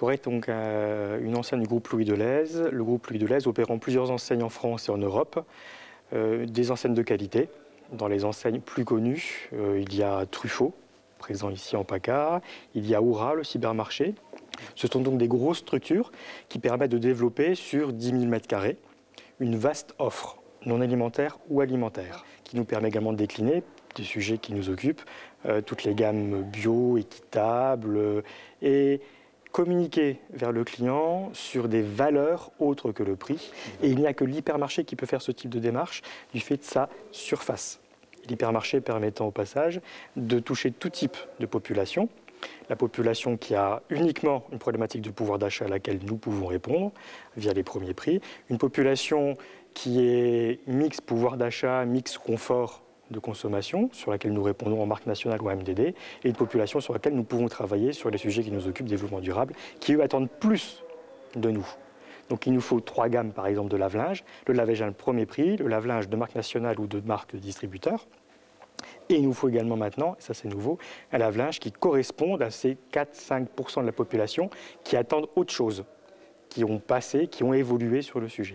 Cora est donc une enseigne du groupe Louis Delhaize. Le groupe Louis Delhaize opérant plusieurs enseignes en France et en Europe, des enseignes de qualité. Dans les enseignes plus connues, il y a Truffaut, présent ici en PACA, il y a Oura, le cybermarché. Ce sont donc des grosses structures qui permettent de développer sur 10 000 m² une vaste offre, non alimentaire ou alimentaire, qui nous permet également de décliner des sujets qui nous occupent, toutes les gammes bio, équitables, et communiquer vers le client sur des valeurs autres que le prix. Et il n'y a que l'hypermarché qui peut faire ce type de démarche du fait de sa surface. L'hypermarché permettant au passage de toucher tout type de population. La population qui a uniquement une problématique de pouvoir d'achat à laquelle nous pouvons répondre via les premiers prix. Une population qui est mix pouvoir d'achat, mix confort de consommation, sur laquelle nous répondons en marque nationale ou en MDD, et une population sur laquelle nous pouvons travailler sur les sujets qui nous occupent, développement durable, qui eux attendent plus de nous. Donc il nous faut 3 gammes par exemple de lave-linge, le lave-linge premier prix, le lave-linge de marque nationale ou de marque distributeur. Et il nous faut également maintenant, et ça c'est nouveau, un lave-linge qui corresponde à ces 4-5% de la population qui attendent autre chose, qui ont passé, qui ont évolué sur le sujet.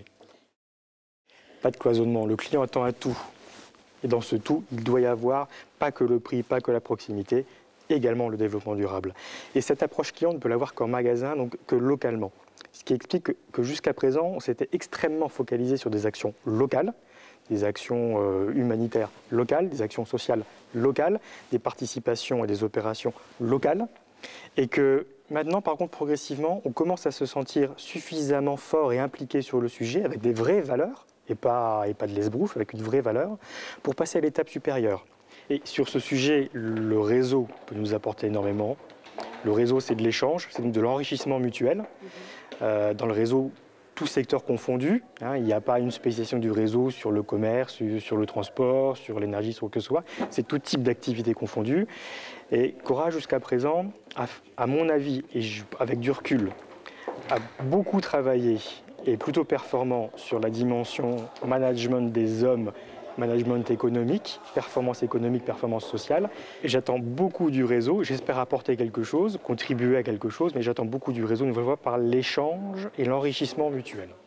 Pas de cloisonnement, le client attend un tout. Et dans ce tout, il doit y avoir pas que le prix, pas que la proximité, également le développement durable. Et cette approche client ne peut l'avoir qu'en magasin, donc que localement. Ce qui explique que jusqu'à présent, on s'était extrêmement focalisé sur des actions locales, des actions humanitaires locales, des actions sociales locales, des participations et des opérations locales. Et que maintenant, par contre, progressivement, on commence à se sentir suffisamment fort et impliqué sur le sujet, avec des vraies valeurs, et pas de l'esbrouf, avec une vraie valeur, pour passer à l'étape supérieure. Et sur ce sujet, le réseau peut nous apporter énormément. Le réseau, c'est de l'échange, c'est donc de l'enrichissement mutuel. Dans le réseau, tous secteurs confondus, il n'y a pas une spécialisation du réseau sur le commerce, sur le transport, sur l'énergie, sur que ce soit. C'est tout type d'activités confondues. Et Cora, jusqu'à présent, à mon avis, et avec du recul, a beaucoup travaillé et plutôt performant sur la dimension management des hommes, management économique, performance sociale. Et j'attends beaucoup du réseau, j'espère apporter quelque chose, contribuer à quelque chose, mais j'attends beaucoup du réseau, une fois par l'échange et l'enrichissement mutuel.